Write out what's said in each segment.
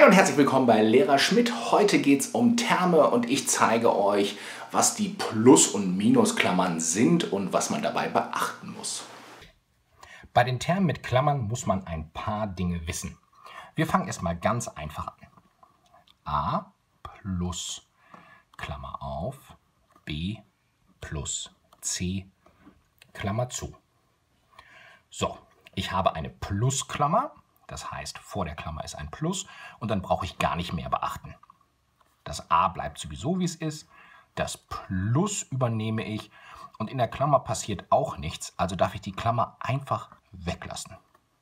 und herzlich willkommen bei Lehrer Schmidt. Heute geht es um Terme und ich zeige euch, was die Plus- und Minusklammern sind und was man dabei beachten muss. Bei den Termen mit Klammern muss man ein paar Dinge wissen. Wir fangen erstmal ganz einfach an. A plus, Klammer auf, B plus C, Klammer zu. So, ich habe eine Plusklammer. Das heißt, vor der Klammer ist ein Plus und dann brauche ich gar nicht mehr beachten. Das A bleibt sowieso, wie es ist. Das Plus übernehme ich und in der Klammer passiert auch nichts, also darf ich die Klammer einfach weglassen.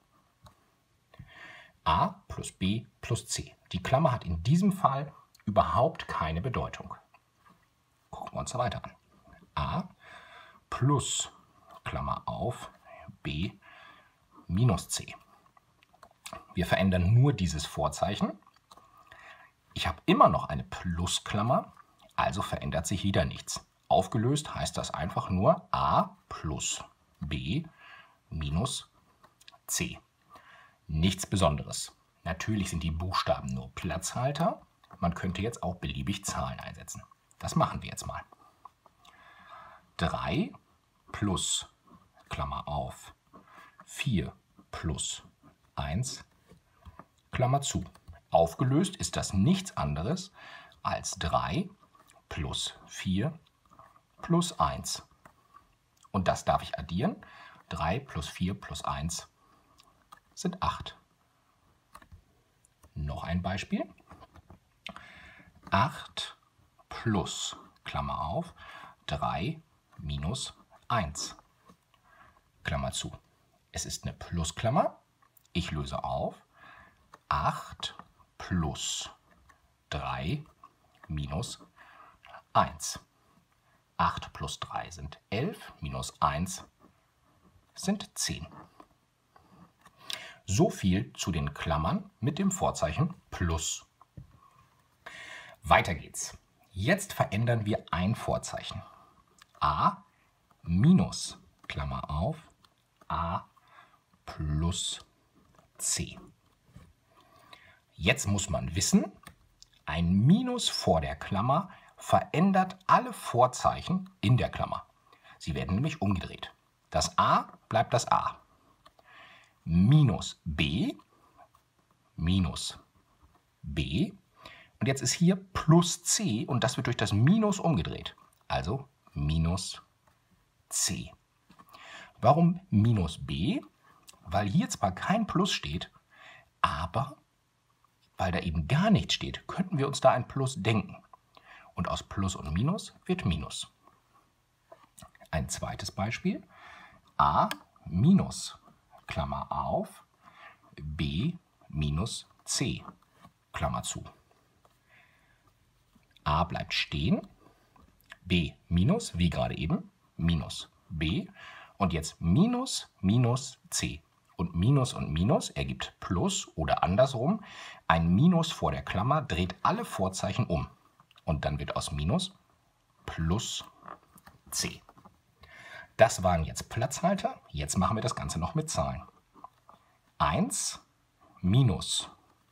A plus B plus C. Die Klammer hat in diesem Fall überhaupt keine Bedeutung. Gucken wir uns da weiter an. A plus, Klammer auf, B minus C. Wir verändern nur dieses Vorzeichen. Ich habe immer noch eine Plusklammer, also verändert sich wieder nichts. Aufgelöst heißt das einfach nur A plus B minus C. Nichts Besonderes. Natürlich sind die Buchstaben nur Platzhalter. Man könnte jetzt auch beliebig Zahlen einsetzen. Das machen wir jetzt mal. 3 plus, Klammer auf, 4 plus 1, Klammer zu. Aufgelöst ist das nichts anderes als 3 plus 4 plus 1. Und das darf ich addieren. 3 plus 4 plus 1 sind 8. Noch ein Beispiel. 8 plus, Klammer auf, 3 minus 1, Klammer zu. Es ist eine Plusklammer. Ich löse auf. 8 plus 3 minus 1. 8 plus 3 sind 11, minus 1 sind 10. So viel zu den Klammern mit dem Vorzeichen Plus. Weiter geht's. Jetzt verändern wir ein Vorzeichen. A minus, Klammer auf, A plus C. Jetzt muss man wissen, ein Minus vor der Klammer verändert alle Vorzeichen in der Klammer. Sie werden nämlich umgedreht. Das A bleibt das A. Minus B, minus B. Und jetzt ist hier plus C und das wird durch das Minus umgedreht. Also minus C. Warum minus B? Weil hier zwar kein Plus steht, aber weil da eben gar nichts steht, könnten wir uns da ein Plus denken. Und aus Plus und Minus wird Minus. Ein zweites Beispiel. A minus, Klammer auf, B minus C, Klammer zu. A bleibt stehen, B minus, wie gerade eben, minus B und jetzt minus minus C. Und Minus ergibt Plus oder andersrum. Ein Minus vor der Klammer dreht alle Vorzeichen um. Und dann wird aus Minus plus C. Das waren jetzt Platzhalter. Jetzt machen wir das Ganze noch mit Zahlen. 1 minus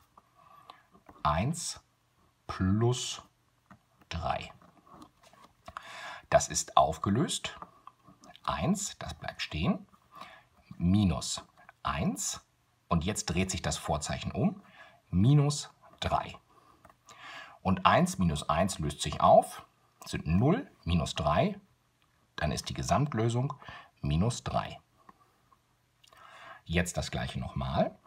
1 plus 3. Das ist aufgelöst. 1, das bleibt stehen, minus 1 und jetzt dreht sich das Vorzeichen um, minus 3. Und 1 minus 1 löst sich auf, sind 0, minus 3, dann ist die Gesamtlösung minus 3. Jetzt das gleiche nochmal.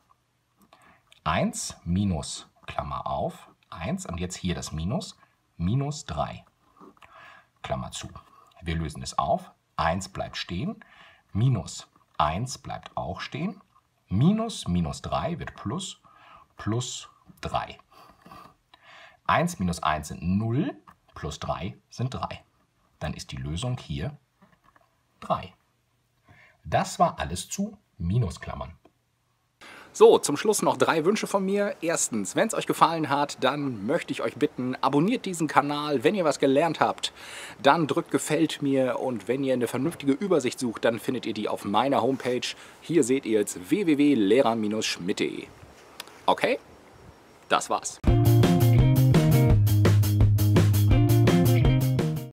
1 minus, Klammer auf, 1 und jetzt hier das Minus, minus 3, Klammer zu. Wir lösen es auf, 1 bleibt stehen, minus 1 bleibt auch stehen, minus minus 3 wird plus, plus 3. 1 minus 1 sind 0, plus 3 sind 3. Dann ist die Lösung hier 3. Das war alles zu Minusklammern. So, zum Schluss noch 3 Wünsche von mir. Erstens, wenn es euch gefallen hat, dann möchte ich euch bitten, abonniert diesen Kanal. Wenn ihr was gelernt habt, dann drückt Gefällt mir. Und wenn ihr eine vernünftige Übersicht sucht, dann findet ihr die auf meiner Homepage. Hier seht ihr jetzt www.lehrer-schmidt.de. Okay? Das war's.